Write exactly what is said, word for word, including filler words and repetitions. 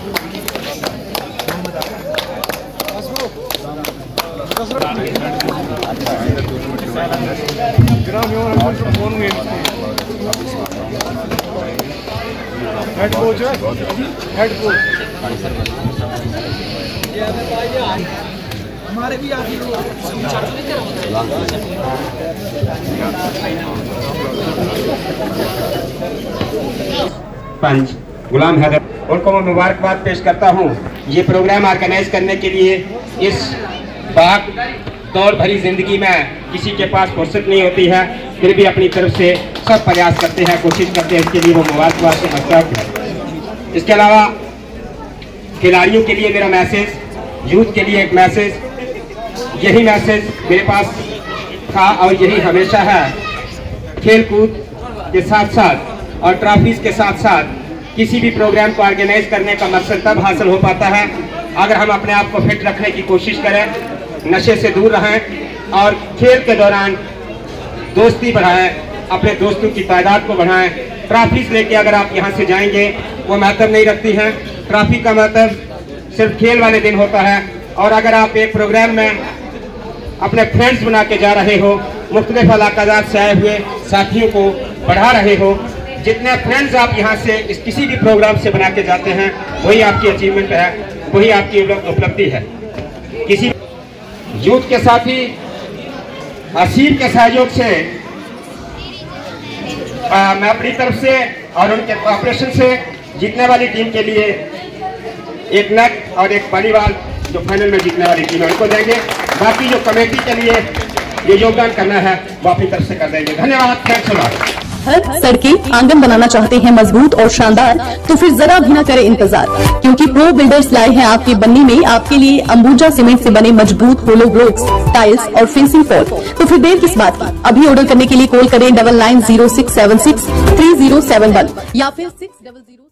Head coach है, head coach हमारे भी आगे पंच गुलाम हैदर, उनको मैं मुबारकबाद पेश करता हूँ। ये प्रोग्राम ऑर्गेनाइज करने के लिए इस भाग दौड़ भरी जिंदगी में किसी के पास फुर्सत नहीं होती है, फिर भी अपनी तरफ से सब प्रयास करते हैं, कोशिश करते हैं, इसके लिए वो मुबारकबाद से मस्तक है। इसके अलावा खिलाड़ियों के लिए मेरा मैसेज, यूथ के लिए एक मैसेज, यही मैसेज मेरे पास था और यही हमेशा है। खेल कूद के साथ साथ और ट्रॉफीज के साथ साथ किसी भी प्रोग्राम को ऑर्गेनाइज करने का मकसद तब हासिल हो पाता है अगर हम अपने आप को फिट रखने की कोशिश करें, नशे से दूर रहें और खेल के दौरान दोस्ती बढ़ाएं, अपने दोस्तों की तादाद को बढ़ाएं। ट्रॉफीज लेके अगर आप यहाँ से जाएंगे वो महत्व नहीं रखती हैं। ट्रॉफी का महत्व सिर्फ खेल वाले दिन होता है। और अगर आप एक प्रोग्राम में अपने फ्रेंड्स बना के जा रहे हो, मुख्तलिफ इलाकाजात से आए हुए साथियों को बढ़ा रहे हो, जितने फ्रेंड्स आप यहाँ से इस किसी भी प्रोग्राम से बना के जाते हैं वही आपकी अचीवमेंट है, वही आपकी उपलब्धि है। किसी यूथ के साथी असीम के सहयोग से आ, मैं अपनी तरफ से और उनके ऑपरेशन से जीतने वाली टीम के लिए एक नेट और एक वॉलीबॉल जो फाइनल में जीतने वाली टीम है उनको देंगे। बाकी जो कमेटी के लिए ये योगदान करना है वो अपनी तरफ से कर देंगे। धन्यवाद। Thanks a lot. घर, सड़कें, आंगन बनाना चाहते हैं मजबूत और शानदार, तो फिर जरा भी न करें इंतजार, क्योंकि प्रो बिल्डर्स लाए हैं आपके बनने में आपके लिए अंबुजा सीमेंट से बने मजबूत होलो ब्लॉक्स, टाइल्स और फेंसिंग फॉल। तो फिर देर किस बात की, अभी ऑर्डर करने के लिए कॉल करें double nine zero six seven six three zero seven one या फिर सिक्स डबल जीरो